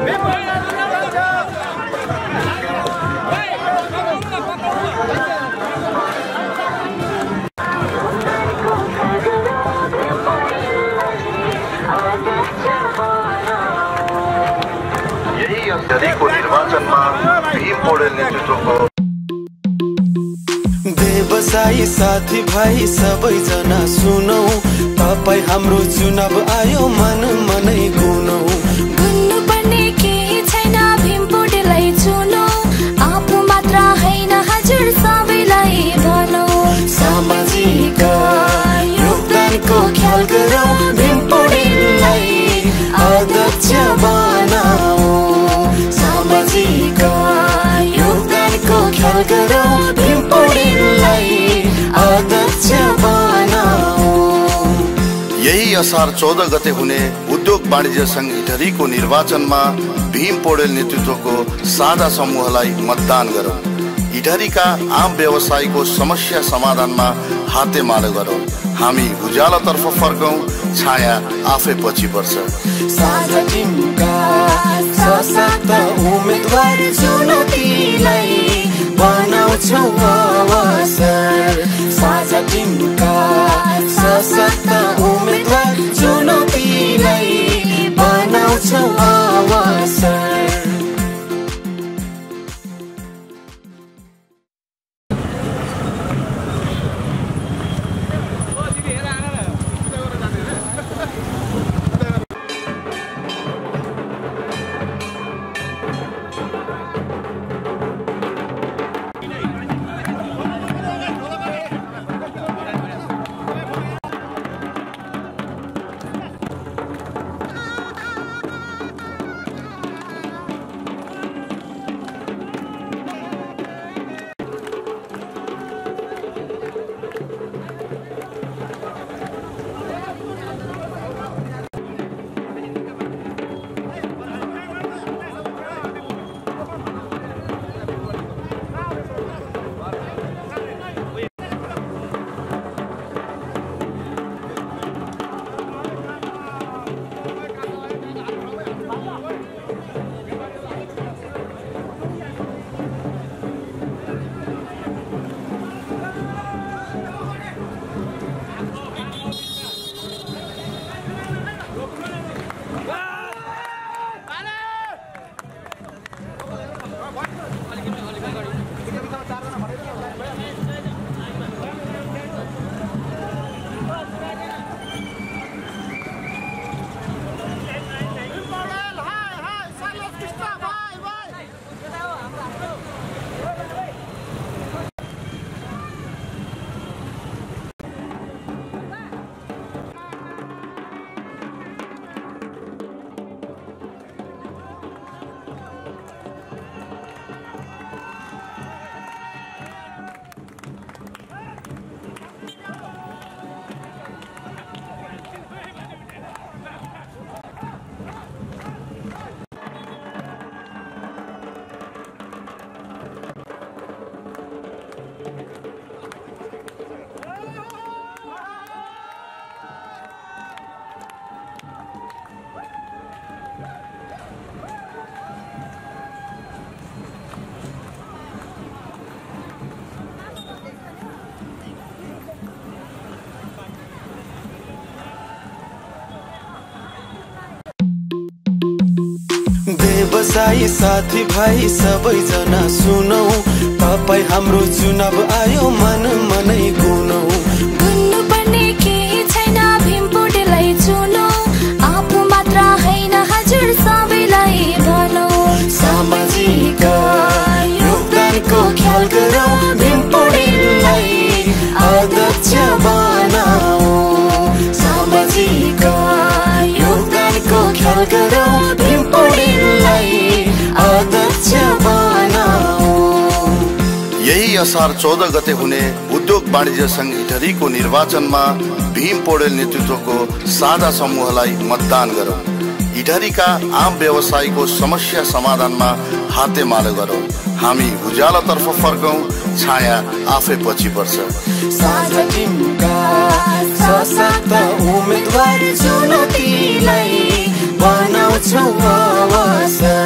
को निर्वाचनमा भीम पौडेल नेतृत्वको व्यवसायी साथी भाइ सबैजना सुनौ, तपाई हाम्रो चुनाव आयो मन मनै गुनौ। गुन्नु पर्ने केही छैन, भीम पौडेललाई चुनौ, आफू मात्र हैन हजुर सबैलाई भनौ। सामाजिक योगदानको ख्याल गरौ, भीम पौडेललाई अध्यक्ष बनाऊ। सामाजिक योगदानको ख्याल गरौ, भीम पौडेललाई अध्यक्ष बनाऊ। यही असार 14 गते हुने उद्योग वाणिज्य संघ इटहरीको निर्वाचनमा भीम पौडेल नेतृत्वको साझा समूहलाई मतदान गरौँ। इटहरीका आम व्यवसायीको समस्या समाधानमा हातेमालो गरौँ। हामी उज्यालोतर्फ फर्कौं, छाया आफै पछि पर्छ। साझा टिमका सशक्त उम्मेदवार चुनौतीलाई बनाउँछौ अवसर। साझा टिमका सशक्त उम्मेदवार चुनौतीलाई बनाउँछौ अवसर। व्यवसायी साथी भाइ सबैजना सुनौ, तपाई हाम्रो चुनाव आयो मन मनै गुनौ। गुन्नु पर्ने केही छैन, भीम पौडेललाई चुनौ, आफू मात्र हैन हजुर सबैलाई भनौ। सामाजिक योगदानको ख्याल गरौ, भीम पौडेललाई अध्यक्ष बनाऊ। सामाजिक योगदानको ख्याल गरौ, भीम पौडेललाई अध्यक्ष बनाऊ। यही असार 14 गते हुने उद्योग वाणिज्य संघ इटहरीको निर्वाचनमा भीम पौडेल नेतृत्वको साझा समूहलाई मतदान गरौँ। इटहरीका आम व्यवसायीको समस्या समाधानमा हातेमालो गरौँ। हामी उज्यालोतर्फ फर्कौं, छाया आफै पछि पर्छ। साझा टिमका सशक्त उम्मेदवार चुनौतीलाई बनाउँछौ अवसर।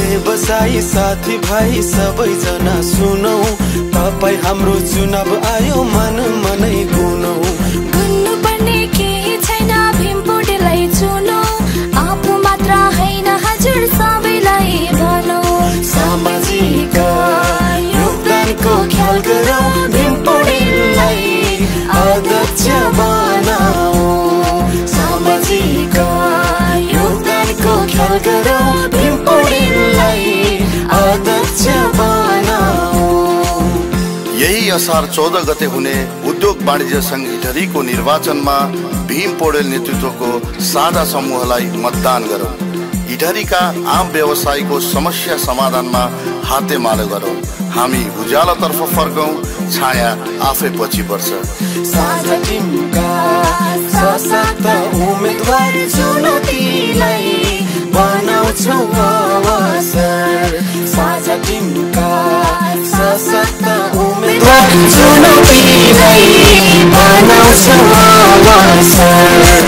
व्यवसायी साथी भाइ सबैजना सुनौ, तपाई हाम्रो चुनाव आयो मन मनै गुनौ। गुन्नु पर्ने केही छैन भीम पौडेललाई चुनौ, आफू मात्र हैन हजुर सबैलाई भनौ। सामाजिक योगदानको ख्याल गरौ, भीम पौडेललाई अध्यक्ष बनाऊ। सामाजिक योगदानको ख्याल गरौ, भीम पौडेललाई अध्यक्ष बनाऊ। यही असार 14 गते हुने उद्योग वाणिज्य संघ इटहरीको निर्वाचनमा भीम पौडेल नेतृत्वको साझा समूहलाई मतदान गरौँ। इटहरीका आम व्यवसायीको समस्या समाधानमा हातेमालो गरौँ। हामी उज्यालोतर्फ फर्कौँ, छाया आफै पछि पर्छ। साझा टिमका सशक्त उम्मेदवार चुनौतीलाई बनाउँछौ अवसर। साझा टिमका सशक्त उम्मेदवार चुनौतीलाई बनाउँछौ अवसर।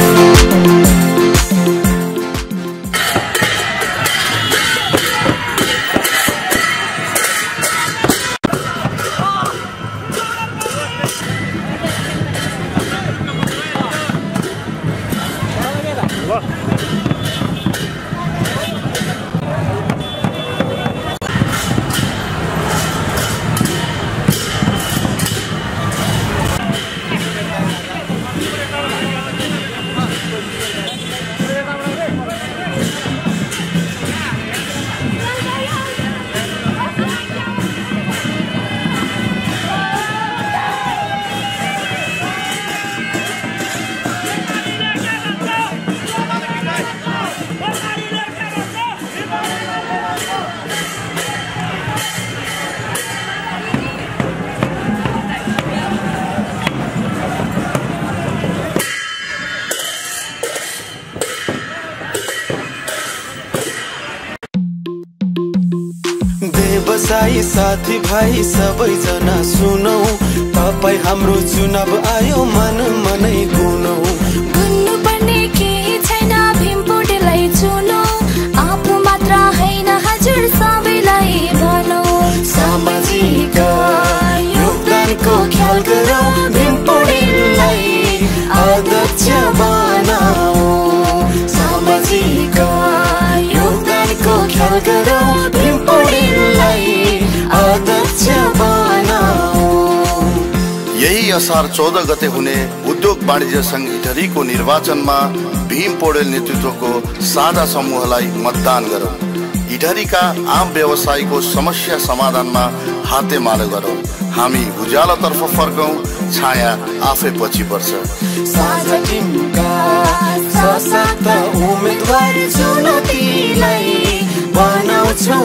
व्यवसायी साथी भाइ सबैजना सुनौ, तपाई हाम्रो चुनाव आयो मन मनै गुनौ। गुन्नु पर्ने केही छैन भीम पौडेललाई चुनौ, आफू मात्र हैन हजुर सबैलाई भनौ। सामाजिक योगदानको ख्याल गरौ, भीम पौडेललाई अध्यक्ष बनाऊ। सामाजिक योगदानको ख्याल गरौ, भीम पौडेललाई अध्यक्ष बनाऊ। यही असार 14 गते हुने उद्योग वाणिज्य संघ इटहरीको निर्वाचनमा भीम पौडेल नेतृत्वको साझा समूहलाई मतदान गरौँ। इटहरीका आम व्यवसायीको समस्या समाधानमा हातेमालो गरौँ। हामी उज्यालोतर्फ फर्कौँ, छाया आफै पछि पर्छ। साझा टिमका सशक्त उम्मेदवार चुनौतीलाई बनाउँछौ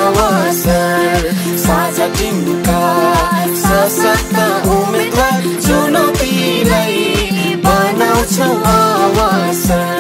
अवसर। साझा टिमका सशक्त उम्मेदवार चुनौतीलाई बनाउँछौ अवसर।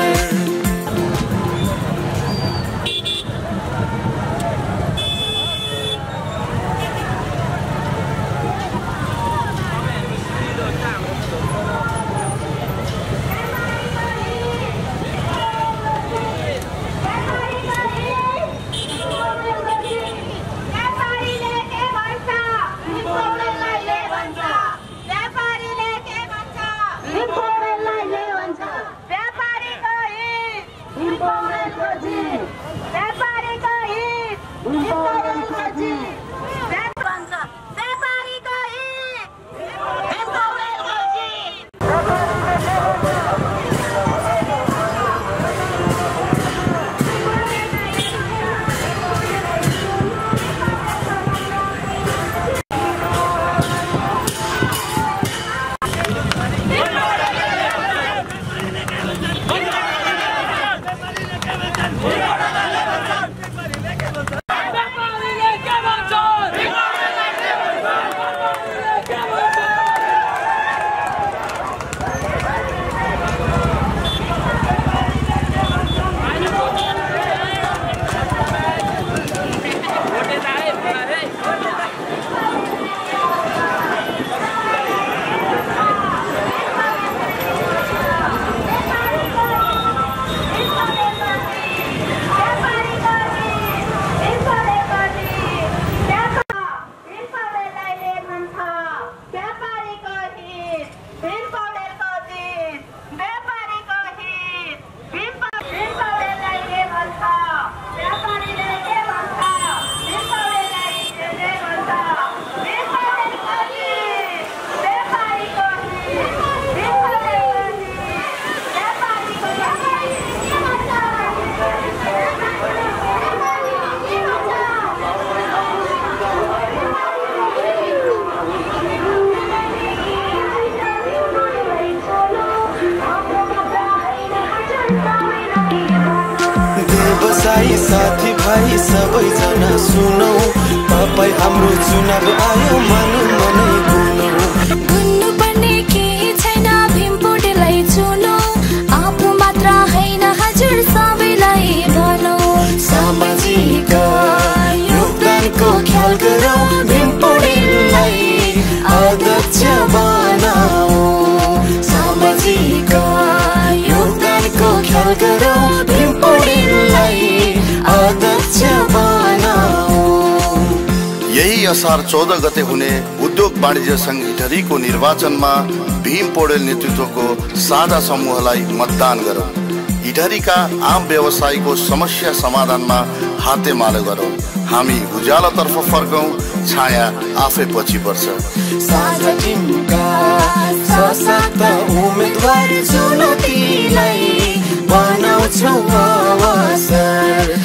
भाइ सबैजना सुनौ तपाईँ हाम्रो चुनाव आयो मन मनै गुनौ भन्नुपर्ने केही छैन भीम पौडेललाई चुनौ आफू मात्र हैन हजुर सबैलाई भनौ सामाजिक योगदानको ख्याल गरौ भीम पौडेललाई अध्यक्ष बनाऊ सामाजिक योगदानको ख्याल गरौ भीम पौडेललाई अध्यक्ष बनाऊ यही असार 14 गते हुने उद्योग वाणिज्य संघ इटहरीको निर्वाचनमा भीम पौडेल नेतृत्वको साझा समूहलाई मतदान गरौँ। इटहरीका आम व्यवसायीको समस्या समाधानमा हातेमालो गरौँ। हामी उज्यालोतर्फ फर्कौँ, छाया आफै पछि पर्छ। साझा टिमका सशक्त उम्मेदवार चुनौतीलाई बनाउँछौ अवसर